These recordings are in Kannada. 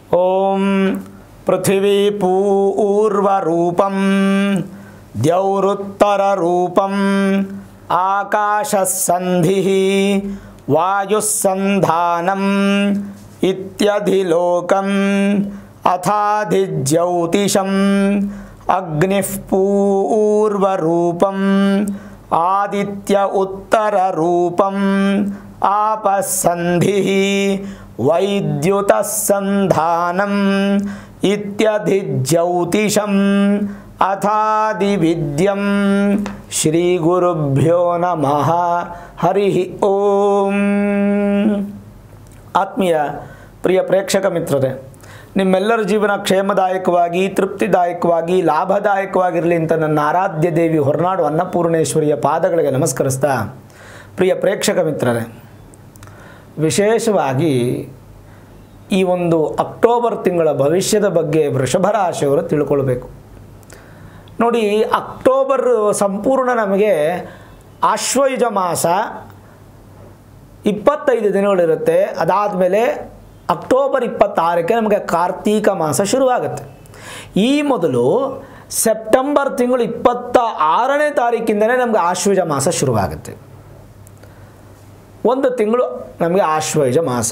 ओम पृथिवी पूर्वरूपं द्यौरुत्तररूपं आकाशसन्धिः वायुस्सन्धानम् इत्यधिलोकम् अथाधिज्योतिषम् अग्निः पूर्वरूपम् आदित्य उत्तररूपम् आपस्सन्धिः वैद्युतस्सन्धानम् इत्यधिज्योतिषम् अथादिविद्यं श्रीगुरुभ्यो नमः हरिः ओम। ಆತ್ಮೀಯ ಪ್ರಿಯ ಪ್ರೇಕ್ಷಕ ಮಿತ್ರರೇ, ನಿಮ್ಮೆಲ್ಲರ ಜೀವನ ಕ್ಷೇಮದಾಯಕವಾಗಿ ತೃಪ್ತಿದಾಯಕವಾಗಿ ಲಾಭದಾಯಕವಾಗಿರಲಿ ಅಂತ ನನ್ನ ಆರಾಧ್ಯ ದೇವಿ ಹೊರನಾಡು ಅನ್ನಪೂರ್ಣೇಶ್ವರಿಯ ಪಾದಗಳಿಗೆ ನಮಸ್ಕರಿಸ್ತಾ, ಪ್ರಿಯ ಪ್ರೇಕ್ಷಕ ಮಿತ್ರರೇ, ವಿಶೇಷವಾಗಿ ಈ ಒಂದು ಅಕ್ಟೋಬರ್ ತಿಂಗಳ ಭವಿಷ್ಯದ ಬಗ್ಗೆ ವೃಷಭ ರಾಶಿಯವರು ತಿಳ್ಕೊಳ್ಬೇಕು. ನೋಡಿ, ಅಕ್ಟೋಬರ್ ಸಂಪೂರ್ಣ ನಮಗೆ ಆಶ್ವಯುಜ ಮಾಸ 25 ದಿನಗಳಿರುತ್ತೆ. ಅದಾದಮೇಲೆ ಅಕ್ಟೋಬರ್ 26ಕ್ಕೆ ನಮಗೆ ಕಾರ್ತೀಕ ಮಾಸ ಶುರುವಾಗುತ್ತೆ. ಈ ಮೊದಲು ಸೆಪ್ಟೆಂಬರ್ ತಿಂಗಳು 26ನೇ ತಾರೀಕಿಂದಲೇ ನಮಗೆ ಆಶ್ವಯುಜ ಮಾಸ ಶುರುವಾಗುತ್ತೆ. ಒಂದು ತಿಂಗಳು ನಮಗೆ ಆಶ್ವಯುಜ ಮಾಸ.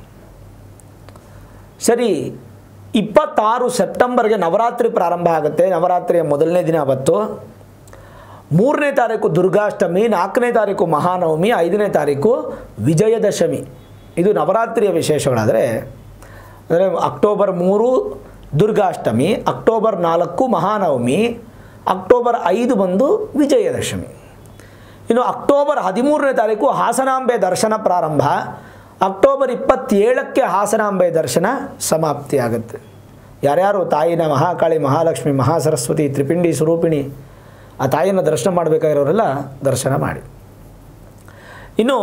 ಸರಿ, 26 ಸೆಪ್ಟೆಂಬರ್ಗೆ ನವರಾತ್ರಿ ಪ್ರಾರಂಭ ಆಗುತ್ತೆ. ನವರಾತ್ರಿಯ ಮೊದಲನೇ ದಿನ ಅವತ್ತು. 3ನೇ ತಾರೀಕು ದುರ್ಗಾಷ್ಟಮಿ, 4ನೇ ತಾರೀಕು ಮಹಾನವಮಿ, 5ನೇ ತಾರೀಕು ವಿಜಯದಶಮಿ. ಇದು ನವರಾತ್ರಿಯ ವಿಶೇಷಗಳಾದರೆ, ಅಂದರೆ October 3 Durgashtami, October 4 Mahanavami, October 5 ಬಂದು ವಿಜಯದಶಮಿ. ಇನ್ನು ಅಕ್ಟೋಬರ್ 13ನೇ ತಾರೀಕು ಹಾಸನಾಂಬೆ ದರ್ಶನ ಪ್ರಾರಂಭ, ಅಕ್ಟೋಬರ್ 27ಕ್ಕೆ ಹಾಸನಾಂಬೆ ದರ್ಶನ ಸಮಾಪ್ತಿ ಆಗುತ್ತೆ. ಯಾರ್ಯಾರು ತಾಯಿನ ಮಹಾಕಾಳಿ, ಮಹಾಲಕ್ಷ್ಮಿ, ಮಹಾಸರಸ್ವತಿ, ತ್ರಿಪಿಂಡಿ ಸ್ವರೂಪಿಣಿ ಆ ತಾಯಿಯನ್ನು ದರ್ಶನ ಮಾಡಬೇಕಾಗಿರೋರೆಲ್ಲ ದರ್ಶನ ಮಾಡಿ. ಇನ್ನು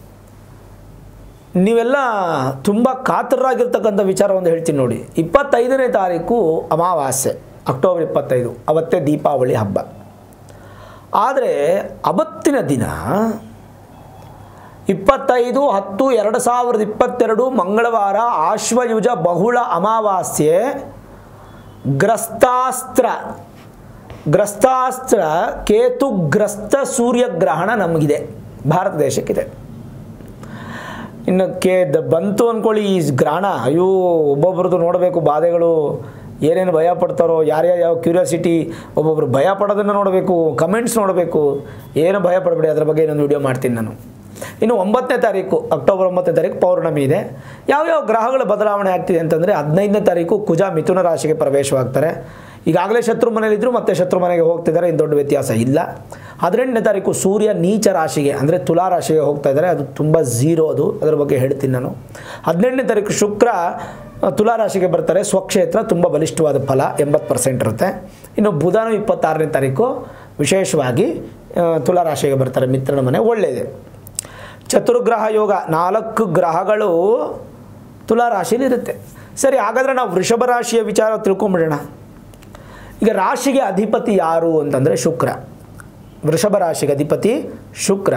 ನೀವೆಲ್ಲ ತುಂಬ ಕಾತರರಾಗಿರ್ತಕ್ಕಂಥ ವಿಚಾರ ಒಂದು ಹೇಳ್ತೀನಿ ನೋಡಿ. 25ನೇ ತಾರೀಕು ಅಮಾವಾಸ್ಯೆ, ಅಕ್ಟೋಬರ್ 25, ಅವತ್ತೇ ದೀಪಾವಳಿ ಹಬ್ಬ. ಆದರೆ ಅವತ್ತಿನ ದಿನ 25/10/2022 ಮಂಗಳವಾರ, ಆಶ್ವಯುಜ ಬಹುಳ ಅಮಾವಾಸ್ಯೆ, ಗ್ರಸ್ತಾಸ್ತ್ರ ಕೇತುಗ್ರಸ್ತ ಸೂರ್ಯಗ್ರಹಣ ನಮಗಿದೆ, ಭಾರತ ದೇಶಕ್ಕಿದೆ. ಇನ್ನು ಬಂತು ಅಂದ್ಕೊಳ್ಳಿ ಈ ಗ್ರಹಣ. ಅಯ್ಯೋ, ಒಬ್ಬೊಬ್ರದ್ದು ನೋಡಬೇಕು ಬಾಧೆಗಳು, ಏನೇನು ಭಯ ಪಡ್ತಾರೋ, ಯಾರ್ಯಾವ ಕ್ಯೂರಿಯಾಸಿಟಿ, ಒಬ್ಬೊಬ್ರು ಭಯ ಪಡೋದನ್ನು ನೋಡಬೇಕು, ಕಮೆಂಟ್ಸ್ ನೋಡಬೇಕು. ಏನು ಭಯ ಪಡಬೇಡಿ, ಅದರ ಬಗ್ಗೆ ಇನ್ನೊಂದು ವಿಡಿಯೋ ಮಾಡ್ತೀನಿ ನಾನು. ಇನ್ನು 9ನೇ ತಾರೀಕು, ಅಕ್ಟೋಬರ್ 9ನೇ ತಾರೀಕು ಪೌರ್ಣಮಿ ಇದೆ. ಯಾವ್ಯಾವ ಗ್ರಹಗಳ ಬದಲಾವಣೆ ಆಗ್ತಿದೆ ಅಂತಂದರೆ, 15ನೇ ತಾರೀಕು ಕುಜ ಮಿಥುನ ರಾಶಿಗೆ ಪ್ರವೇಶವಾಗ್ತಾರೆ. ಈಗಾಗಲೇ ಶತ್ರು ಮನೆಯಲ್ಲಿದ್ದರು, ಮತ್ತೆ ಶತ್ರು ಮನೆಗೆ ಹೋಗ್ತಿದ್ದಾರೆ, ಇನ್ನು ದೊಡ್ಡ ವ್ಯತ್ಯಾಸ ಇಲ್ಲ. 18ನೇ ತಾರೀಕು ಸೂರ್ಯ ನೀಚ ರಾಶಿಗೆ ಅಂದರೆ ತುಲಾ ರಾಶಿಗೆ ಹೋಗ್ತಾ ಇದ್ದಾರೆ. ಅದು ತುಂಬ ಝೀರೋ, ಅದರ ಬಗ್ಗೆ ಹೇಳ್ತೀನಿ ನಾನು. 18ನೇ ತಾರೀಕು ಶುಕ್ರ ತುಲಾ ರಾಶಿಗೆ ಬರ್ತಾರೆ, ಸ್ವಕ್ಷೇತ್ರ, ತುಂಬ ಬಲಿಷ್ಠವಾದ ಫಲ 80% ಇರುತ್ತೆ. ಇನ್ನು ಬುಧನು 26ನೇ ತಾರೀಕು ವಿಶೇಷವಾಗಿ ತುಲಾ ರಾಶಿಗೆ ಬರ್ತಾರೆ, ಮಿತ್ರನ ಮನೆ, ಒಳ್ಳೆಯದೆ. ಚತುರ್ಗ್ರಹ ಯೋಗ, 4 ಗ್ರಹಗಳು ತುಲಾ ರಾಶಿಯಲ್ಲಿರುತ್ತೆ. ಸರಿ, ಹಾಗಾದರೆ ನಾವು ವೃಷಭ ರಾಶಿಯ ವಿಚಾರ ತಿಳ್ಕೊಂಬಿಡೋಣ. ಈಗ ರಾಶಿಗೆ ಅಧಿಪತಿ ಯಾರು ಅಂತಂದರೆ ಶುಕ್ರ. ವೃಷಭ ರಾಶಿಗೆ ಅಧಿಪತಿ ಶುಕ್ರ.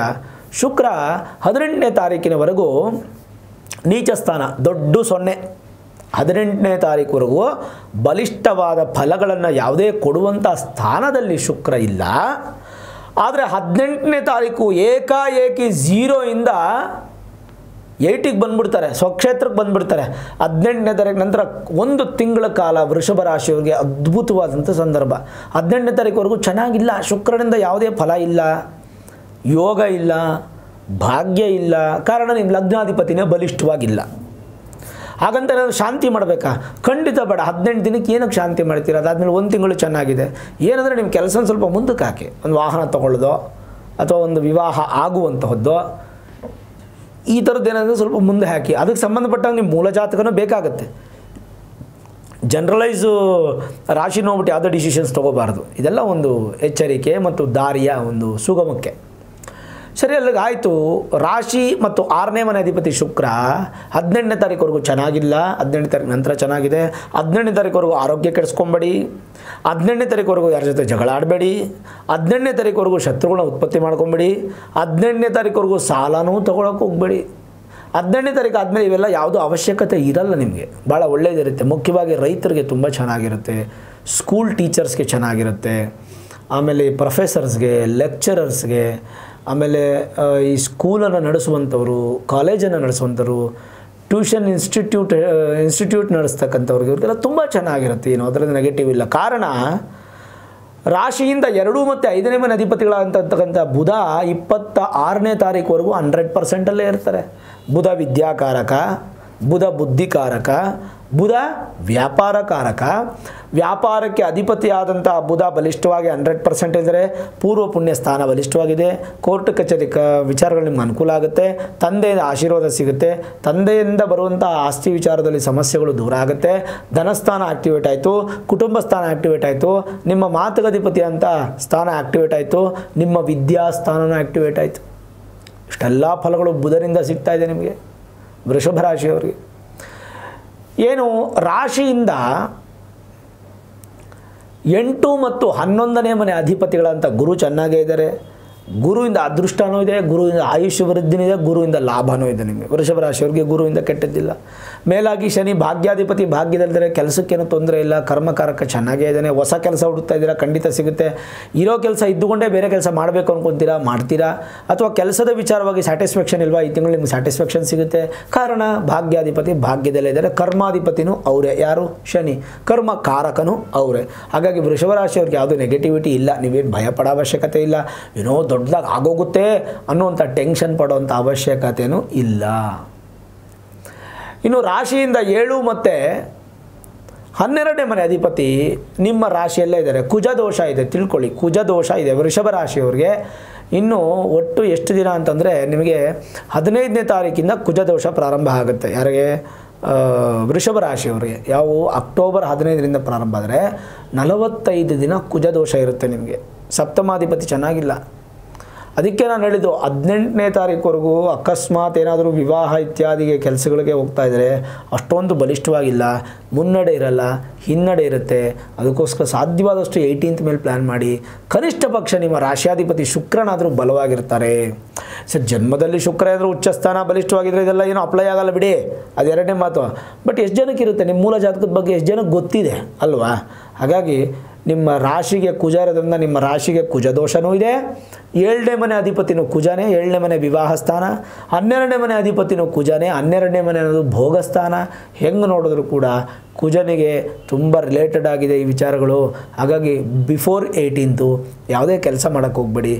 18ನೇ ತಾರೀಕಿನವರೆಗೂ ನೀಚ ಸ್ಥಾನ, ದೊಡ್ಡ 0. 18ನೇ ತಾರೀಕುವರೆಗೂ ಬಲಿಷ್ಠವಾದ ಫಲಗಳನ್ನು ಯಾವುದೇ ಕೊಡುವಂಥ ಸ್ಥಾನದಲ್ಲಿ ಶುಕ್ರ ಇಲ್ಲ. ಆದರೆ 18ನೇ ತಾರೀಕು ಏಕಾಏಕಿ 0ಇಂದ 8ಗೆ ಬಂದುಬಿಡ್ತಾರೆ, ಸ್ವಕ್ಷೇತ್ರಕ್ಕೆ ಬಂದುಬಿಡ್ತಾರೆ. 18ನೇ ತಾರೀಕು ನಂತರ 1 ತಿಂಗಳ ಕಾಲ ವೃಷಭ ರಾಶಿಯವರಿಗೆ ಅದ್ಭುತವಾದಂಥ ಸಂದರ್ಭ. 18ನೇ ತಾರೀಕುವರೆಗೂ ಚೆನ್ನಾಗಿಲ್ಲ, ಶುಕ್ರನಿಂದ ಯಾವುದೇ ಫಲ ಇಲ್ಲ, ಯೋಗ ಇಲ್ಲ, ಭಾಗ್ಯ ಇಲ್ಲ. ಕಾರಣ ನಿಮ್ಮ ಲಗ್ನಾಧಿಪತಿನೇ ಬಲಿಷ್ಠವಾಗಿಲ್ಲ. ಹಾಗಂತ ಏನಾದರೂ ಶಾಂತಿ ಮಾಡಬೇಕಾ? ಖಂಡಿತ ಬೇಡ. 18 ದಿನಕ್ಕೆ ಏನಕ್ಕೆ ಶಾಂತಿ ಮಾಡ್ತೀರ? ಅದಾದಮೇಲೆ 1 ತಿಂಗಳು ಚೆನ್ನಾಗಿದೆ. ಏನಂದರೆ ನಿಮ್ಮ ಕೆಲಸ ಸ್ವಲ್ಪ ಮುಂದಕ್ಕೆ ಹಾಕಿ, ಒಂದು ವಾಹನ ತೊಗೊಳ್ಳೋದು ಅಥವಾ ಒಂದು ವಿವಾಹ ಆಗುವಂತಹದ್ದು, ಈ ಥರದ್ದು ಏನಾದರೂ ಸ್ವಲ್ಪ ಮುಂದೆ ಹಾಕಿ. ಅದಕ್ಕೆ ಸಂಬಂಧಪಟ್ಟಾಗ ನಿಮ್ಮ ಮೂಲ ಜಾತಕನೂ ಬೇಕಾಗುತ್ತೆ. ಜನರಲೈಸು ರಾಶಿ ನೋಡ್ಬಿಟ್ಟು ಯಾವುದೋ ಡಿಸಿಷನ್ಸ್ ತೊಗೋಬಾರ್ದು. ಇದೆಲ್ಲ ಒಂದು ಎಚ್ಚರಿಕೆ ಮತ್ತು ದಾರಿಯ ಒಂದು ಸುಗಮಕ್ಕೆ. ಸರಿ, ಅಲ್ಲಿಗೆ ಆಯಿತು. ರಾಶಿ ಮತ್ತು 6ನೇ ಮನೆ ಅಧಿಪತಿ ಶುಕ್ರ 18ನೇ ತಾರೀಕುವರೆಗೂ ಚೆನ್ನಾಗಿಲ್ಲ, 18ನೇ ತಾರೀಕು ನಂತರ ಚೆನ್ನಾಗಿದೆ. 18ನೇ ತಾರೀಕುವರೆಗೂ ಆರೋಗ್ಯ ಕೆಡಿಸ್ಕೊಂಬೇಡಿ, 18ನೇ ತಾರೀಕುವರೆಗೂ ಯಾರ ಜೊತೆ ಜಗಳ ಆಡಬೇಡಿ, 18ನೇ ತಾರೀಕುವರೆಗೂ ಶತ್ರುಗಳನ್ನ ಉತ್ಪತ್ತಿ ಮಾಡ್ಕೊಂಬೇಡಿ, 18ನೇ ತಾರೀಕುವರೆಗೂ ಸಾಲನೂ ತೊಗೊಳಕ್ಕೆ ಹೋಗಬೇಡಿ. 18ನೇ ತಾರೀಕು ಆದಮೇಲೆ ಇವೆಲ್ಲ ಯಾವುದೂ ಅವಶ್ಯಕತೆ ಇರಲ್ಲ ನಿಮಗೆ, ಭಾಳ ಒಳ್ಳೆಯದಿರುತ್ತೆ. ಮುಖ್ಯವಾಗಿ ರೈತರಿಗೆ ತುಂಬ ಚೆನ್ನಾಗಿರುತ್ತೆ, ಸ್ಕೂಲ್ ಟೀಚರ್ಸ್ಗೆ ಚೆನ್ನಾಗಿರುತ್ತೆ, ಆಮೇಲೆ ಪ್ರೊಫೆಸರ್ಸ್ಗೆ, ಲೆಕ್ಚರರ್ಸ್ಗೆ, ಆಮೇಲೆ ಈ ಸ್ಕೂಲನ್ನು ನಡೆಸುವಂಥವ್ರು, ಕಾಲೇಜನ್ನು ನಡೆಸುವಂಥವ್ರು, ಟ್ಯೂಷನ್ ಇನ್ಸ್ಟಿಟ್ಯೂಟ್ ನಡೆಸ್ತಕ್ಕಂಥವ್ರಿಗೆ ಇವ್ರಿಗೆಲ್ಲ ತುಂಬ ಚೆನ್ನಾಗಿರುತ್ತೆ. ಏನು ಅದರಲ್ಲಿ ನೆಗೆಟಿವ್ ಇಲ್ಲ. ಕಾರಣ ರಾಶಿಯಿಂದ 2 ಮತ್ತು 5ನೇ ಮನೆ ಅಧಿಪತಿಗಳಾದಂತಕ್ಕಂಥ ಬುಧ 26ನೇ ತಾರೀಕುವರೆಗೂ 100%ಅಲ್ಲೇ ಇರ್ತಾರೆ. ಬುಧ ವಿದ್ಯಾಕಾರಕ, ಬುಧ ಬುದ್ಧಿಕಾರಕ, ಬುಧ ವ್ಯಾಪಾರಕಾರಕ. ವ್ಯಾಪಾರಕ್ಕೆ ಅಧಿಪತಿಯಾದಂಥ ಬುಧ ಬಲಿಷ್ಠವಾಗಿ 100% ಇದ್ದರೆ, ಪೂರ್ವ ಪುಣ್ಯ ಸ್ಥಾನ ಬಲಿಷ್ಠವಾಗಿದೆ. ಕೋರ್ಟ್ ಕಚೇರಿ ವಿಚಾರಗಳು ನಿಮ್ಗೆ ಅನುಕೂಲ ಆಗುತ್ತೆ, ತಂದೆಯಿಂದ ಆಶೀರ್ವಾದ ಸಿಗುತ್ತೆ, ತಂದೆಯಿಂದ ಬರುವಂಥ ಆಸ್ತಿ ವಿಚಾರದಲ್ಲಿ ಸಮಸ್ಯೆಗಳು ದೂರ ಆಗುತ್ತೆ, ಧನಸ್ಥಾನ ಆಕ್ಟಿವೇಟ್ ಆಯಿತು, ಕುಟುಂಬ ಸ್ಥಾನ ಆಕ್ಟಿವೇಟ್ ಆಯಿತು, ನಿಮ್ಮ ಮಾತುಗಧಿಪತಿ ಅಂತ ಸ್ಥಾನ ಆಕ್ಟಿವೇಟ್ ಆಯಿತು, ನಿಮ್ಮ ವಿದ್ಯಾಸ್ಥಾನನೂ ಆಕ್ಟಿವೇಟ್ ಆಯಿತು. ಇಷ್ಟೆಲ್ಲ ಫಲಗಳು ಬುಧನಿಂದ ಸಿಗ್ತಾ ಇದೆ ನಿಮಗೆ ವೃಷಭ ರಾಶಿಯವರಿಗೆ. ಏನು ರಾಶಿಯಿಂದ 8 ಮತ್ತು 11ನೇ ಮನೆ ಅಧಿಪತಿಗಳಂತ ಗುರು ಚೆನ್ನಾಗೇ ಇದ್ದಾರೆ. ಗುರುವಿಂದ ಅದೃಷ್ಟನೂ ಇದೆ, ಗುರುವಿಂದ ಆಯುಷ್ಯ ವೃದ್ಧಿನೂ ಇದೆ, ಗುರುವಿಂದ ಲಾಭನೂ ಇದೆ. ನಿಮಗೆ ವೃಷಭ ರಾಶಿಯವರಿಗೆ ಗುರುವಿಂದ ಕೆಟ್ಟದ್ದಿಲ್ಲ. ಮೇಲಾಗಿ ಶನಿ ಭಾಗ್ಯಾಧಿಪತಿ ಭಾಗ್ಯದಲ್ಲಿದ್ದರೆ ಕೆಲಸಕ್ಕೇನು ತೊಂದರೆ ಇಲ್ಲ, ಕರ್ಮಕಾರಕ ಚೆನ್ನಾಗೇ ಇದ್ದಾನೆ. ಹೊಸ ಕೆಲಸ ಹುಡುಕ್ತಾ ಇದ್ದೀರಾ, ಖಂಡಿತ ಸಿಗುತ್ತೆ. ಇರೋ ಕೆಲಸ ಇದ್ದುಕೊಂಡೇ ಬೇರೆ ಕೆಲಸ ಮಾಡಬೇಕು ಅಂದ್ಕೊತೀರಾ, ಮಾಡ್ತೀರಾ. ಅಥವಾ ಕೆಲಸದ ವಿಚಾರವಾಗಿ ಸ್ಯಾಟಿಸ್ಫ್ಯಾಕ್ಷನ್ ಇಲ್ವಾ, ಈ ತಿಂಗಳು ನಿಮ್ಗೆ ಸ್ಯಾಟಿಸ್ಫ್ಯಾಕ್ಷನ್ ಸಿಗುತ್ತೆ. ಕಾರಣ ಭಾಗ್ಯಾಧಿಪತಿ ಭಾಗ್ಯದಲ್ಲೇ ಇದ್ದಾರೆ, ಕರ್ಮಾಧಿಪತಿನೂ ಅವರೇ. ಯಾರು? ಶನಿ. ಕರ್ಮಕಾರಕನೂ ಅವರೇ. ಹಾಗಾಗಿ ವೃಷಭ ರಾಶಿಯವ್ರಿಗೆ ಯಾವುದೂ ನೆಗೆಟಿವಿಟಿ ಇಲ್ಲ, ನೀವೇನು ಭಯ ಪಡೋ ಅವಶ್ಯಕತೆ ಇಲ್ಲ. ಏನೋ ದೊಡ್ಡದಾಗಿ ಆಗೋಗುತ್ತೆ ಅನ್ನುವಂಥ ಟೆನ್ಷನ್ ಪಡೋವಂಥ ಅವಶ್ಯಕತೆಯೂ ಇಲ್ಲ. ಇನ್ನು ರಾಶಿಯಿಂದ 7 ಮತ್ತು 12ನೇ ಮನೆ ಅಧಿಪತಿ ನಿಮ್ಮ ರಾಶಿಯಲ್ಲೇ ಇದ್ದಾರೆ. ಕುಜ ದೋಷ ಇದೆ, ತಿಳ್ಕೊಳ್ಳಿ, ಕುಜ ದೋಷ ಇದೆ ವೃಷಭ ರಾಶಿಯವರಿಗೆ. ಇನ್ನು ಒಟ್ಟು ಎಷ್ಟು ದಿನ ಅಂತಂದರೆ ನಿಮಗೆ 15ನೇ ತಾರೀಕಿಂದ ಕುಜ ದೋಷ ಪ್ರಾರಂಭ ಆಗುತ್ತೆ. ಯಾರಿಗೆ? ವೃಷಭ ರಾಶಿಯವರಿಗೆ. ಯಾವ ಅಕ್ಟೋಬರ್ 15ರಿಂದ ಪ್ರಾರಂಭ ಆದರೆ 45 ದಿನ ಕುಜ ದೋಷ ಇರುತ್ತೆ ನಿಮಗೆ. ಸಪ್ತಮಾಧಿಪತಿ ಚೆನ್ನಾಗಿಲ್ಲ. ಅದಕ್ಕೆ ನಾನು ಹೇಳಿದ್ದು 18ನೇ ತಾರೀಕುವರೆಗೂ ಅಕಸ್ಮಾತ್ ಏನಾದರೂ ವಿವಾಹ ಇತ್ಯಾದಿಗೆ ಕೆಲಸಗಳಿಗೆ ಹೋಗ್ತಾ ಇದ್ದರೆ ಅಷ್ಟೊಂದು ಬಲಿಷ್ಠವಾಗಿಲ್ಲ, ಮುನ್ನಡೆ ಇರಲ್ಲ, ಹಿನ್ನಡೆ ಇರುತ್ತೆ. ಅದಕ್ಕೋಸ್ಕರ ಸಾಧ್ಯವಾದಷ್ಟು 18th ಮೇಲೆ ಪ್ಲ್ಯಾನ್ ಮಾಡಿ. ಕನಿಷ್ಠ ಪಕ್ಷ ನಿಮ್ಮ ರಾಶಿಯಾಧಿಪತಿ ಶುಕ್ರನಾದರೂ ಬಲವಾಗಿರ್ತಾರೆ. ಸರ್, ಜನ್ಮದಲ್ಲಿ ಶುಕ್ರ ಏನಾದರೂ ಉಚ್ಚಸ್ಥಾನ ಬಲಿಷ್ಠವಾಗಿದ್ದರೆ ಇದೆಲ್ಲ ಏನೋ ಅಪ್ಲೈ ಆಗಲ್ಲ ಬಿಡಿ, ಅದು ಎರಡನೇ ಮಾತು. ಬಟ್ ಎಷ್ಟು ಜನಕ್ಕೆ ಇರುತ್ತೆ, ನಿಮ್ಮ ಮೂಲ ಜಾತಕದ ಬಗ್ಗೆ ಎಷ್ಟು ಜನಕ್ಕೆ ಗೊತ್ತಿದೆ ಅಲ್ವಾ? ಹಾಗಾಗಿ ನಿಮ್ಮ ರಾಶಿಗೆ ಕುಜ ಇರೋದ್ರಿಂದ ನಿಮ್ಮ ರಾಶಿಗೆ ಕುಜ ದೋಷನೂ ಇದೆ. 7ನೇ ಮನೆ ಅಧಿಪತಿನೂ ಕುಜನೇ, 7ನೇ ಮನೆ ವಿವಾಹ ಸ್ಥಾನ. 12ನೇ ಮನೆ ಅಧಿಪತಿನೂ ಕುಜನೇ, 12ನೇ ಮನೆ ಅನ್ನೋದು ಭೋಗಸ್ಥಾನ. ಹೆಂಗೆ ನೋಡಿದ್ರು ಕೂಡ ಕುಜನಿಗೆ ತುಂಬ ರಿಲೇಟೆಡ್ ಆಗಿದೆ ಈ ವಿಚಾರಗಳು. ಹಾಗಾಗಿ ಬಿಫೋರ್ 18th ಯಾವುದೇ ಕೆಲಸ ಮಾಡೋಕ್ಕೆ ಹೋಗಬೇಡಿ.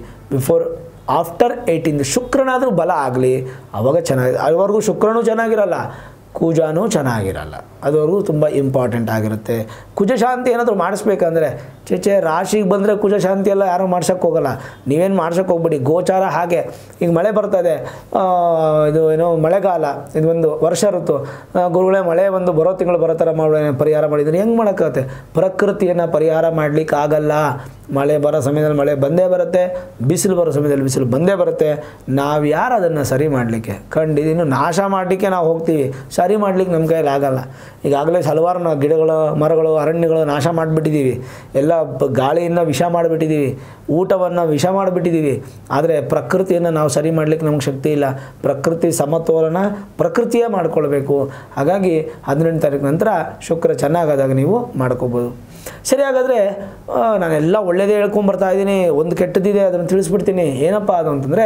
ಆಫ್ಟರ್ 18th ಶುಕ್ರನಾದರೂ ಬಲ ಆಗಲಿ, ಆವಾಗ ಚೆನ್ನಾಗಿದೆ. ಅದುವರೆಗೂ ಶುಕ್ರನೂ ಚೆನ್ನಾಗಿರಲ್ಲ, ಕುಜನೂ ಚೆನ್ನಾಗಿರಲ್ಲ, ಅದುವರೆಗೂ ತುಂಬ ಇಂಪಾರ್ಟೆಂಟ್ ಆಗಿರುತ್ತೆ. ಕುಜ ಶಾಂತಿ ಏನಾದರೂ ಮಾಡಿಸ್ಬೇಕಂದ್ರೆ ರಾಶಿಗೆ ಬಂದರೆ ಕುಜ ಶಾಂತಿ ಎಲ್ಲ ಯಾರೂ ಮಾಡ್ಸೋಕ್ಕೆ ಹೋಗಲ್ಲ. ನೀವೇನು ಮಾಡ್ಸೋಕ್ಕೆ ಹೋಗ್ಬೇಡಿ. ಗೋಚಾರ ಹಾಗೆ. ಈಗ ಮಳೆ ಬರ್ತದೆ, ಇದು ಏನೋ ಮಳೆಗಾಲ, ಇದು ಒಂದು ವರ್ಷ ಋತು. ಗುರುಗಳೇ ಮಳೆ ಒಂದು ಬರೋ ತಿಂಗಳು ಬರೋ ಥರ ಪರಿಹಾರ ಮಾಡಿದರೆ ಹೆಂಗೆ ಮಾಡೋಕ್ಕಾಗುತ್ತೆ? ಪ್ರಕೃತಿಯನ್ನು ಪರಿಹಾರ ಮಾಡಲಿಕ್ಕೆ ಆಗಲ್ಲ. ಮಳೆ ಬರೋ ಸಮಯದಲ್ಲಿ ಮಳೆ ಬಂದೇ ಬರುತ್ತೆ, ಬಿಸಿಲು ಬರೋ ಸಮಯದಲ್ಲಿ ಬಿಸಿಲು ಬಂದೇ ಬರುತ್ತೆ. ನಾವು ಯಾರು ಅದನ್ನು ಸರಿ ಮಾಡಲಿಕ್ಕೆ? ಇನ್ನು ನಾಶ ಮಾಡಲಿಕ್ಕೆ ನಾವು ಹೋಗ್ತೀವಿ, ಸರಿ ಮಾಡಲಿಕ್ಕೆ ನಮ್ಮ ಕೈಯಲ್ಲಿ ಆಗಲ್ಲ. ಈಗಾಗಲೇ ಹಲವಾರು ಗಿಡಗಳು, ಮರಗಳು, ಅರಣ್ಯಗಳು ನಾಶ ಮಾಡಿಬಿಟ್ಟಿದ್ದೀವಿ. ಎಲ್ಲ ಗಾಳಿಯನ್ನು ವಿಷ ಮಾಡಿಬಿಟ್ಟಿದ್ದೀವಿ, ಊಟವನ್ನು ವಿಷ ಮಾಡಿಬಿಟ್ಟಿದ್ದೀವಿ. ಆದರೆ ಪ್ರಕೃತಿಯನ್ನು ನಾವು ಸರಿ ಮಾಡಲಿಕ್ಕೆ ನಮ್ಗೆ ಶಕ್ತಿ ಇಲ್ಲ. ಪ್ರಕೃತಿ ಸಮತೋಲನ ಪ್ರಕೃತಿಯೇ ಮಾಡ್ಕೊಳ್ಬೇಕು. ಹಾಗಾಗಿ 18ನೇ ತಾರೀಕು ನಂತರ ಶುಕ್ರ ಚೆನ್ನಾಗಾದಾಗ ನೀವು ಮಾಡ್ಕೋಬೋದು. ಸರಿ, ಹಾಗಾದರೆ ನಾನೆಲ್ಲ ಒಳ್ಳೆಯದೇ ಹೇಳ್ಕೊಂಬರ್ತಾ ಇದ್ದೀನಿ, ಒಂದು ಕೆಟ್ಟದಿದೆ ಅದನ್ನು ತಿಳಿಸ್ಬಿಡ್ತೀನಿ. ಏನಪ್ಪ ಅದು ಅಂತಂದರೆ,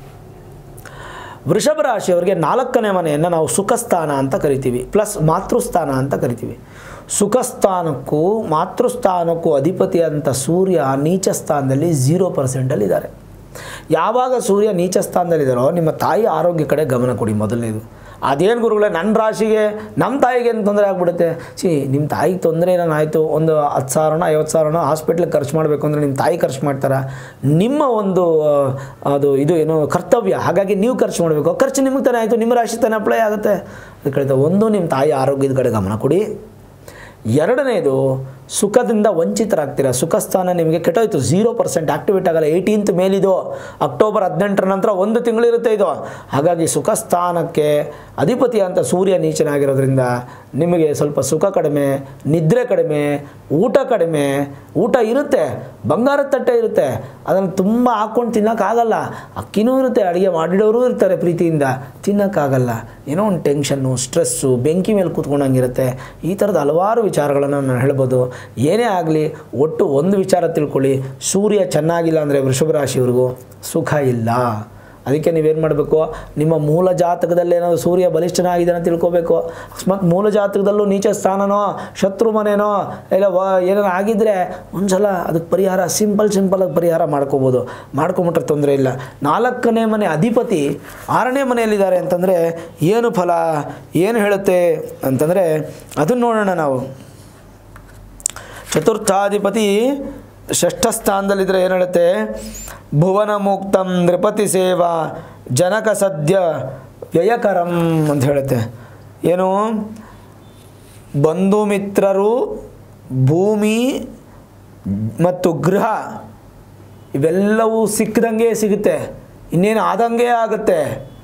ವೃಷಭ ರಾಶಿಯವರಿಗೆ 4ನೇ ಮನೆಯನ್ನು ನಾವು ಸುಖಸ್ಥಾನ ಅಂತ ಕರಿತೀವಿ, ಪ್ಲಸ್ ಮಾತೃಸ್ಥಾನ ಅಂತ ಕರಿತೀವಿ. ಸುಖಸ್ಥಾನಕ್ಕೂ ಮಾತೃಸ್ಥಾನಕ್ಕೂ ಅಧಿಪತಿಯಾದಂಥ ಸೂರ್ಯ ನೀಚ ಸ್ಥಾನದಲ್ಲಿ 0%ಅಲ್ಲಿದ್ದಾರೆ. ಯಾವಾಗ ಸೂರ್ಯ ನೀಚ ಸ್ಥಾನದಲ್ಲಿದ್ದಾರೋ ನಿಮ್ಮ ತಾಯಿ ಆರೋಗ್ಯ ಕಡೆ ಗಮನ ಕೊಡಿ. ಮೊದಲನೇದು ಅದೇನು ಗುರುಗಳೇ, ನನ್ನ ರಾಶಿಗೆ ನಮ್ಮ ತಾಯಿಗೆ ಏನು ತೊಂದರೆ ಆಗಿಬಿಡುತ್ತೆ? ನಿಮ್ಮ ತಾಯಿಗೆ ತೊಂದರೆ ಏನಾಯಿತು? ಒಂದು 10,000 50,000 ಹಾಸ್ಪಿಟ್ಲಿಗೆ ಖರ್ಚು ಮಾಡಬೇಕು ಅಂದರೆ ನಿಮ್ಮ ತಾಯಿ ಖರ್ಚು ಮಾಡ್ತಾರೆ. ನಿಮ್ಮ ಒಂದು ಇದು ಏನು ಕರ್ತವ್ಯ, ಹಾಗಾಗಿ ನೀವು ಖರ್ಚು ಮಾಡಬೇಕು. ಖರ್ಚು ನಿಮಗೆ ತಾನೇ ಆಯಿತು, ನಿಮ್ಮ ರಾಶಿ ತಾನೇ ಅಪ್ಲೈ ಆಗುತ್ತೆ. ಅದಕ್ಕೆ ಒಂದು ನಿಮ್ಮ ತಾಯಿ ಆರೋಗ್ಯದ ಕಡೆ ಗಮನ ಕೊಡಿ. ಎರಡನೇದು ಸುಖದಿಂದ ವಂಚಿತರಾಗ್ತೀರಾ. ಸುಖಸ್ಥಾನ ನಿಮಗೆ ಕೆಟ್ಟೋಯ್ತು, 0% ಆಕ್ಟಿವೇಟ್ ಆಗಲ್ಲ. 18th ಮೇಲಿದು, ಅಕ್ಟೋಬರ್ 18ರ ನಂತರ 1 ತಿಂಗಳಿರುತ್ತೆ ಇದು. ಹಾಗಾಗಿ ಸುಖಸ್ಥಾನಕ್ಕೆ ಅಧಿಪತಿ ಅಂತ ಸೂರ್ಯ ನೀಚನಾಗಿರೋದ್ರಿಂದ ನಿಮಗೆ ಸ್ವಲ್ಪ ಸುಖ ಕಡಿಮೆ, ನಿದ್ರೆ ಕಡಿಮೆ, ಊಟ ಕಡಿಮೆ. ಊಟ ಇರುತ್ತೆ, ಬಂಗಾರದ ತಟ್ಟೆ ಇರುತ್ತೆ, ಅದನ್ನು ತುಂಬ ಹಾಕ್ಕೊಂಡು ತಿನ್ನೋಕ್ಕಾಗಲ್ಲ. ಅಕ್ಕಿನೂ ಇರುತ್ತೆ, ಅಡುಗೆ ಮಾಡಿಡೋರು ಇರ್ತಾರೆ ಪ್ರೀತಿಯಿಂದ, ತಿನ್ನೋಕ್ಕಾಗಲ್ಲ. ಏನೋ ಒಂದು ಟೆನ್ಷನ್ನು, ಸ್ಟ್ರೆಸ್ಸು, ಬೆಂಕಿ ಮೇಲೆ ಕೂತ್ಕೊಂಡಂಗಿರುತ್ತೆ. ಈ ಥರದ ಹಲವಾರು ವಿಚಾರಗಳನ್ನು ನಾನು ಹೇಳ್ಬೋದು. ಏನೇ ಆಗಲಿ ಒಟ್ಟು ಒಂದು ವಿಚಾರ ತಿಳ್ಕೊಳ್ಳಿ, ಸೂರ್ಯ ಚೆನ್ನಾಗಿಲ್ಲ ಅಂದರೆ ವೃಷಭ ರಾಶಿಯವ್ರಿಗೂ ಸುಖ ಇಲ್ಲ. ಅದಕ್ಕೆ ನೀವೇನು ಮಾಡಬೇಕು, ನಿಮ್ಮ ಮೂಲ ಜಾತಕದಲ್ಲಿ ಏನಾದರೂ ಸೂರ್ಯ ಬಲಿಷ್ಠನಾಗಿದ್ದಾನೆ ತಿಳ್ಕೊಬೇಕು. ಅಕಸ್ಮಾತ್ ಮೂಲ ಜಾತಕದಲ್ಲೂ ನೀಚ ಸ್ಥಾನನೋ ಶತ್ರು ಮನೆನೋ ಇಲ್ಲ ಏನಾರು ಆಗಿದ್ದರೆ ಒಂದು ಸಲ ಅದಕ್ಕೆ ಪರಿಹಾರ ಸಿಂಪಲಾಗಿ ಪರಿಹಾರ ಮಾಡ್ಕೋಬೋದು. ಮಾಡ್ಕೊಂಬಿಟ್ರೆ ತೊಂದರೆ ಇಲ್ಲ. 4ನೇ ಮನೆ ಅಧಿಪತಿ 6ನೇ ಮನೆಯಲ್ಲಿದ್ದಾರೆ ಅಂತಂದರೆ ಏನು ಫಲ, ಏನು ಹೇಳುತ್ತೆ ಅಂತಂದರೆ ಅದನ್ನು ನೋಡೋಣ ನಾವು. ಚತುರ್ಥಾಧಿಪತಿ 6ಠ ಸ್ಥಾನದಲ್ಲಿದ್ದರೆ ಏನು ಹೇಳುತ್ತೆ, ಭುವನ ಮುಕ್ತಂ ನೃಪತಿ ಸೇವಾ ಜನಕ ಸದ್ಯ ವ್ಯಯಕರಂ ಅಂತ ಹೇಳುತ್ತೆ. ಏನು, ಬಂಧು ಮಿತ್ರರು, ಭೂಮಿ ಮತ್ತು ಗೃಹ ಇವೆಲ್ಲವೂ ಸಿಕ್ಕದಂಗೆ ಸಿಗುತ್ತೆ. ಇನ್ನೇನು ಆದಂಗೆ ಆಗುತ್ತೆ.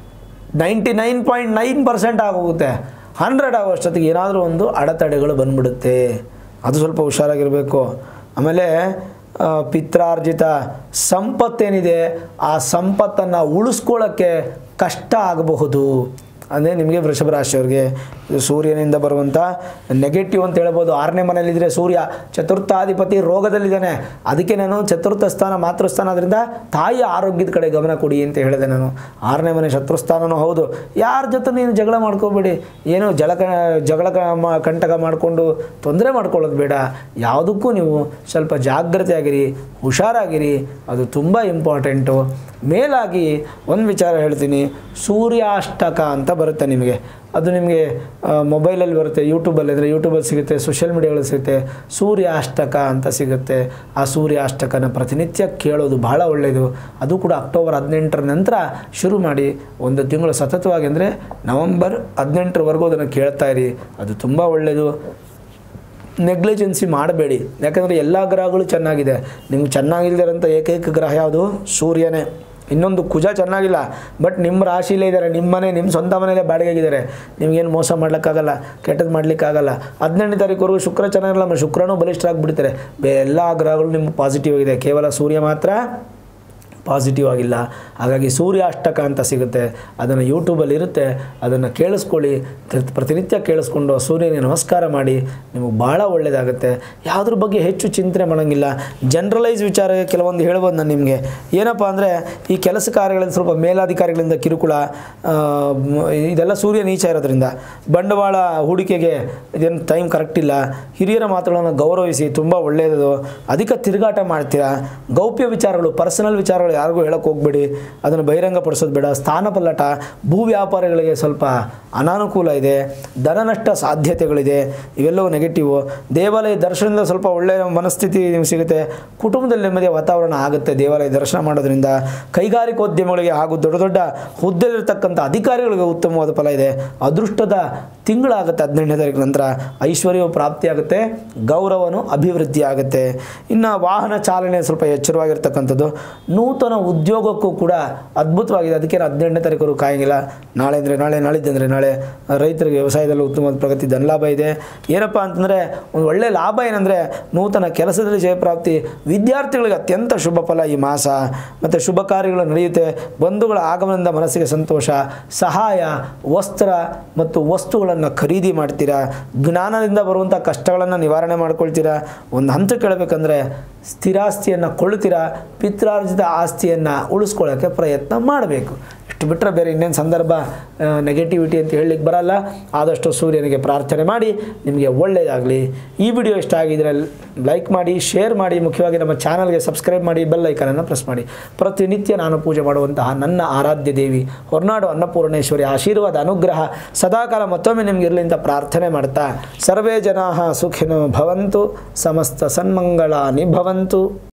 99.9% ಆಗೋಗುತ್ತೆ. 100 ಆಗೋಷ್ಟೊತ್ತಿಗೆ ಏನಾದರೂ ಒಂದು ಅಡೆತಡೆಗಳು ಬಂದ್ಬಿಡುತ್ತೆ. ಅದು ಸ್ವಲ್ಪ ಹುಷಾರಾಗಿರಬೇಕು. ಆಮೇಲೆ ಪಿತ್ರಾರ್ಜಿತ ಸಂಪತ್ತೇನಿದೆ ಆ ಸಂಪತ್ತನ್ನು ಉಳಿಸ್ಕೊಳ್ಳೋಕ್ಕೆ ಕಷ್ಟ ಆಗಬಹುದು. ಅಂದರೆ ನಿಮಗೆ ವೃಷಭ ರಾಶಿಯವ್ರಿಗೆ ಸೂರ್ಯನಿಂದ ಬರುವಂಥ ನೆಗೆಟಿವ್ ಅಂತ ಹೇಳ್ಬೋದು. 6ನೇ ಮನೆಯಲ್ಲಿದ್ದರೆ ಸೂರ್ಯ ಚತುರ್ಥಾಧಿಪತಿ ರೋಗದಲ್ಲಿದ್ದಾನೆ. ಅದಕ್ಕೆ ನಾನು ಚತುರ್ಥ ಸ್ಥಾನ ಮಾತೃಸ್ಥಾನ, ಅದರಿಂದ ತಾಯಿಯ ಆರೋಗ್ಯದ ಕಡೆ ಗಮನ ಕೊಡಿ ಅಂತ ಹೇಳಿದೆ ನಾನು. 6ನೇ ಮನೆ ಶತ್ರುಸ್ಥಾನವೂ ಹೌದು. ಯಾರ ಜೊತೆ ನೀನು ಜಗಳ ಮಾಡ್ಕೋಬೇಡಿ, ಏನು ಜಗಳ ಕಂಟಕ ಮಾಡಿಕೊಂಡು ತೊಂದರೆ ಮಾಡ್ಕೊಳ್ಳೋದು ಬೇಡ. ಯಾವುದಕ್ಕೂ ನೀವು ಸ್ವಲ್ಪ ಜಾಗ್ರತೆಯಾಗಿರಿ, ಹುಷಾರಾಗಿರಿ, ಅದು ತುಂಬ ಇಂಪಾರ್ಟೆಂಟು. ಮೇಲಾಗಿ ಒಂದು ವಿಚಾರ ಹೇಳ್ತೀನಿ, ಸೂರ್ಯಾಷ್ಟಕ ಅಂತ ಬರುತ್ತೆ ನಿಮಗೆ. ಅದು ನಿಮಗೆ ಮೊಬೈಲಲ್ಲಿ ಬರುತ್ತೆ, ಯೂಟ್ಯೂಬಲ್ಲಿ ಅಂದರೆ ಯೂಟ್ಯೂಬಲ್ಲಿ ಸಿಗುತ್ತೆ, ಸೋಷಿಯಲ್ ಮೀಡಿಯಾಗಳಲ್ಲಿ ಸಿಗುತ್ತೆ. ಸೂರ್ಯಾಷ್ಟಕ ಅಂತ ಸಿಗುತ್ತೆ. ಆ ಸೂರ್ಯಾಷ್ಟಕನ ಪ್ರತಿನಿತ್ಯ ಕೇಳೋದು ಬಹಳ ಒಳ್ಳೆಯದು. ಅದು ಕೂಡ ಅಕ್ಟೋಬರ್ 18ರ ನಂತರ ಶುರು ಮಾಡಿ 1 ತಿಂಗಳು ಸತತವಾಗಿ, ಅಂದರೆ ನವಂಬರ್ 18ರವರೆಗೂ ಅದನ್ನು ಕೇಳ್ತಾ ಇರಿ. ಅದು ತುಂಬ ಒಳ್ಳೆಯದು. ನೆಗ್ಲಿಜೆನ್ಸಿ ಮಾಡಬೇಡಿ, ಯಾಕಂದರೆ ಎಲ್ಲ ಗ್ರಹಗಳು ಚೆನ್ನಾಗಿದೆ. ನಿಮ್ಗೆ ಚೆನ್ನಾಗಿಲ್ದಿರೋಂಥ ಏಕೈಕ ಗ್ರಹ ಯಾವುದು, ಸೂರ್ಯನೇ. ಇನ್ನೊಂದು ಕುಜ ಚೆನ್ನಾಗಿಲ್ಲ, ಬಟ್ ನಿಮ್ಮ ರಾಶಿಲೇ ಇದ್ದಾರೆ, ನಿಮ್ಮ ಮನೆ, ನಿಮ್ಮ ಸ್ವಂತ ಮನೆಯಲ್ಲೇ ಬಾಡಿಗೆಗಿದ್ದಾರೆ. ನಿಮಗೇನು ಮೋಸ ಮಾಡ್ಲಿಕ್ಕಾಗಲ್ಲ, ಕೆಟ್ಟದ್ದು ಮಾಡಲಿಕ್ಕಾಗಲ್ಲ. 18ನೇ ತಾರೀಕುವರೆಗೂ ಶುಕ್ರ ಚೆನ್ನಾಗಿರಲ್ಲ, ಶುಕ್ರನೂ ಬಲಿಷ್ಠರಾಗಿಬಿಡ್ತಾರೆ. ಎಲ್ಲ ಗ್ರಹಗಳು ನಿಮ್ಗೆ ಪಾಸಿಟಿವ್ ಆಗಿದೆ, ಕೇವಲ ಸೂರ್ಯ ಮಾತ್ರ ಪಾಸಿಟಿವ್ ಆಗಿಲ್ಲ. ಹಾಗಾಗಿ ಸೂರ್ಯಾಷ್ಟಕ ಅಂತ ಸಿಗುತ್ತೆ, ಅದನ್ನು ಯೂಟ್ಯೂಬಲ್ಲಿ ಇರುತ್ತೆ, ಅದನ್ನು ಕೇಳಿಸ್ಕೊಳ್ಳಿ. ಪ್ರತಿನಿತ್ಯ ಕೇಳಿಸ್ಕೊಂಡು ಸೂರ್ಯನಿಗೆ ನಮಸ್ಕಾರ ಮಾಡಿ, ನಿಮಗೆ ಭಾಳ ಒಳ್ಳೆಯದಾಗುತ್ತೆ. ಯಾವುದ್ರ ಬಗ್ಗೆ ಹೆಚ್ಚು ಚಿಂತನೆ ಮಾಡೋಂಗಿಲ್ಲ. ಜನರಲೈಸ್ ವಿಚಾರ ಕೆಲವೊಂದು ಹೇಳ್ಬೋದು ನಾನು ನಿಮಗೆ. ಏನಪ್ಪ ಅಂದರೆ ಈ ಕೆಲಸ ಕಾರ್ಯಗಳಲ್ಲಿ ಸ್ವಲ್ಪ ಮೇಲಾಧಿಕಾರಿಗಳಿಂದ ಕಿರುಕುಳ, ಇದೆಲ್ಲ ಸೂರ್ಯ ನೀಚ ಇರೋದ್ರಿಂದ ಬಂಡವಾಳ ಹೂಡಿಕೆಗೆ ಇದೇನು ಟೈಮ್ ಕರೆಕ್ಟ್ ಇಲ್ಲ. ಹಿರಿಯರ ಮಾತುಗಳನ್ನು ಗೌರವಿಸಿ, ತುಂಬ ಒಳ್ಳೆಯದು. ಅಧಿಕ ತಿರುಗಾಟ ಮಾಡ್ತೀರಾ. ಗೌಪ್ಯ ವಿಚಾರಗಳು, ಪರ್ಸನಲ್ ವಿಚಾರಗಳು ಯಾರಿಗೂ ಹೇಳಕ್ಕೆ ಹೋಗಬೇಡಿ, ಅದನ್ನು ಬಹಿರಂಗಪಡಿಸೋದು ಬೇಡ. ಸ್ಥಾನ ಪಲ್ಲಟ, ಭೂ ವ್ಯಾಪಾರಿಗಳಿಗೆ ಸ್ವಲ್ಪ ಅನಾನುಕೂಲ ಇದೆ, ಧನ ನಷ್ಟ ಸಾಧ್ಯತೆಗಳಿದೆ, ಇವೆಲ್ಲವೂ ನೆಗೆಟಿವು. ದೇವಾಲಯ ದರ್ಶನದಿಂದ ಸ್ವಲ್ಪ ಒಳ್ಳೆಯ ಮನಸ್ಥಿತಿ ನಿಮ್ಗೆ ಸಿಗುತ್ತೆ. ಕುಟುಂಬದಲ್ಲಿ ನೆಮ್ಮದಿಯ ವಾತಾವರಣ ಆಗುತ್ತೆ ದೇವಾಲಯ ದರ್ಶನ ಮಾಡೋದ್ರಿಂದ. ಕೈಗಾರಿಕೋದ್ಯಮಗಳಿಗೆ ಹಾಗೂ ದೊಡ್ಡ ದೊಡ್ಡ ಹುದ್ದೆಯಲ್ಲಿರ್ತಕ್ಕಂಥ ಅಧಿಕಾರಿಗಳಿಗೆ ಉತ್ತಮವಾದ ಫಲ ಇದೆ. ಅದೃಷ್ಟದ ತಿಂಗಳಾಗುತ್ತೆ 18ನೇ ತಾರೀಕು ನಂತರ. ಐಶ್ವರ್ಯವು ಪ್ರಾಪ್ತಿಯಾಗುತ್ತೆ, ಗೌರವನು ಅಭಿವೃದ್ಧಿ ಆಗುತ್ತೆ. ಇನ್ನು ವಾಹನ ಚಾಲನೆ ಸ್ವಲ್ಪ ಎಚ್ಚರವಾಗಿರ್ತಕ್ಕಂಥದ್ದು. ನೂತನ ಉದ್ಯೋಗಕ್ಕೂ ಕೂಡ ಅದ್ಭುತವಾಗಿದೆ. ಅದಕ್ಕೆ 18ನೇ ತಾರೀಕು ಕಾಯಂಗಿಲ್ಲ. ನಾಳೆ ಅಂದರೆ ನಾಳೆ, ನಾಳಿದ್ದಂದರೆ ನಾಳೆ. ರೈತರಿಗೆ ವ್ಯವಸಾಯದಲ್ಲಿ ಉತ್ತಮವಾದ ಪ್ರಗತಿ, ಧನಲಾಭ ಇದೆ. ಏನಪ್ಪ ಅಂತಂದರೆ ಒಂದು ಒಳ್ಳೆಯ ಲಾಭ ಏನಂದರೆ ನೂತನ ಕೆಲಸದಲ್ಲಿ ಜಯಪ್ರಾಪ್ತಿ. ವಿದ್ಯಾರ್ಥಿಗಳಿಗೆ ಅತ್ಯಂತ ಶುಭ ಫಲ ಈ ಮಾಸ. ಮತ್ತು ಶುಭ ಕಾರ್ಯಗಳು ನಡೆಯುತ್ತೆ. ಬಂಧುಗಳ ಆಗಮನದಿಂದ ಮನಸ್ಸಿಗೆ ಸಂತೋಷ, ಸಹಾಯ, ವಸ್ತ್ರ ಮತ್ತು ವಸ್ತುಗಳನ್ನು ಖರೀದಿ ಮಾಡ್ತೀರಾ. ಜ್ಞಾನದಿಂದ ಬರುವಂಥ ಕಷ್ಟಗಳನ್ನು ನಿವಾರಣೆ ಮಾಡ್ಕೊಳ್ತೀರಾ. ಒಂದು ಹಂತಕ್ಕೆ ಹೇಳಬೇಕಂದ್ರೆ ಸ್ಥಿರಾಸ್ತಿಯನ್ನು ಕೊಳ್ಳುತ್ತೀರಾ. ಪಿತ್ರಾರ್ಜಿತ ಆಸ್ತಿಯನ್ನು ಉಳಿಸ್ಕೊಳ್ಳೋಕ್ಕೆ ಪ್ರಯತ್ನ ಮಾಡಬೇಕು. ಇಷ್ಟು ಬಿಟ್ಟರೆ ಬೇರೆ ಇನ್ನೇನು ಸಂದರ್ಭ ನೆಗೆಟಿವಿಟಿ ಅಂತ ಹೇಳಲಿಕ್ಕೆ ಬರಲ್ಲ. ಆದಷ್ಟು ಸೂರ್ಯನಿಗೆ ಪ್ರಾರ್ಥನೆ ಮಾಡಿ, ನಿಮಗೆ ಒಳ್ಳೆಯದಾಗಲಿ. ಈ ವಿಡಿಯೋ ಇಷ್ಟ ಆಗಿದ್ದರೆ ಲೈಕ್ ಮಾಡಿ, ಶೇರ್ ಮಾಡಿ, ಮುಖ್ಯವಾಗಿ ನಮ್ಮ ಚಾನಲ್ಗೆ ಸಬ್ಸ್ಕ್ರೈಬ್ ಮಾಡಿ, ಬೆಲ್ ಐಕನನ್ನು ಪ್ರೆಸ್ ಮಾಡಿ. ಪ್ರತಿನಿತ್ಯ ನಾನು ಪೂಜೆ ಮಾಡುವಂತಹ ನನ್ನ ಆರಾಧ್ಯ ದೇವಿ ಹೊರನಾಡು ಅನ್ನಪೂರ್ಣೇಶ್ವರಿ ಆಶೀರ್ವಾದ ಅನುಗ್ರಹ ಸದಾಕಾಲ ಮತ್ತೊಮ್ಮೆ ನಿಮ್ಗೆ ಇರಲಿ ಅಂತ ಪ್ರಾರ್ಥನೆ ಮಾಡ್ತಾ, ಸರ್ವೇ ಜನಾಃ ಸುಖಿನೋ ಭವಂತು, ಸಮಸ್ತ ಸನ್ಮಂಗಳಾನಿ ಭವಂತು.